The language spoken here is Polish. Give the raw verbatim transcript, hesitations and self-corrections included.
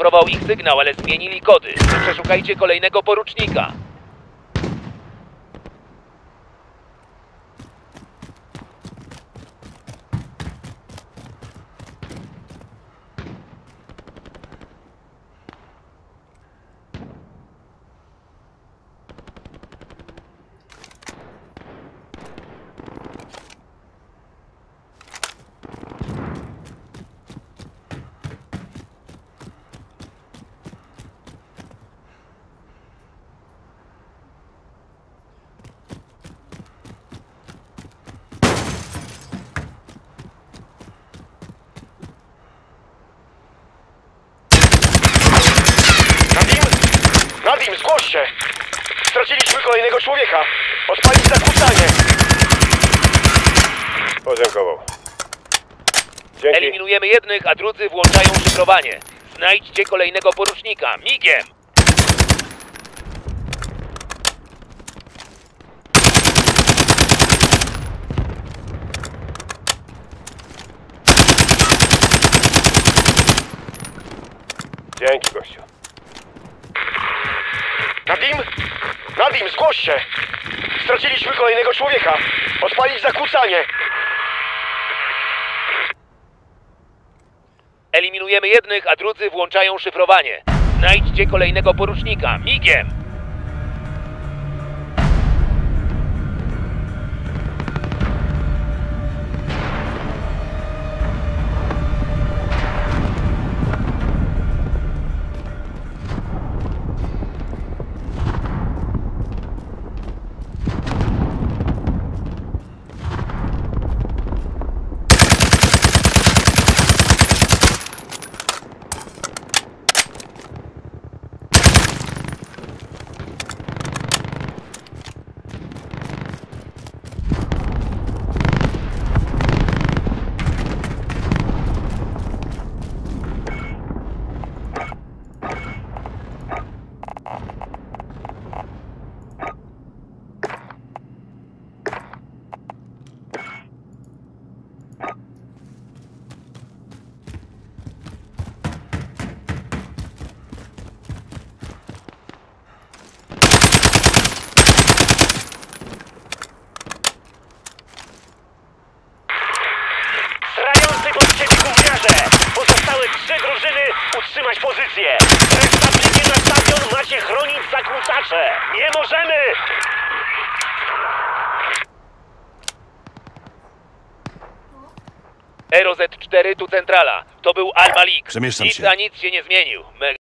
Zaszyfrował ich sygnał, ale zmienili kody. Przeszukajcie kolejnego porucznika. Nadim, zgłoś się! Straciliśmy kolejnego człowieka! Odpalić zakłócanie! Podziękował. Dzięki. Eliminujemy jednych, a drudzy włączają szyfrowanie. Znajdźcie kolejnego porucznika. Migiem! Dzięki, gościu. Nadim? Nadim, zgłoś się! Straciliśmy kolejnego człowieka! Odpalić zakłócanie! Eliminujemy jednych, a drudzy włączają szyfrowanie. Znajdźcie kolejnego porucznika. Migiem! Pozostałe trzy drużyny utrzymać pozycję. Reszta biegnie na stadion, macie chronić zakłócacze. Nie możemy! R O Z cztery tu centrala. To był Al-Malik. Przemieszczam Nic się. a nic się nie zmienił. Me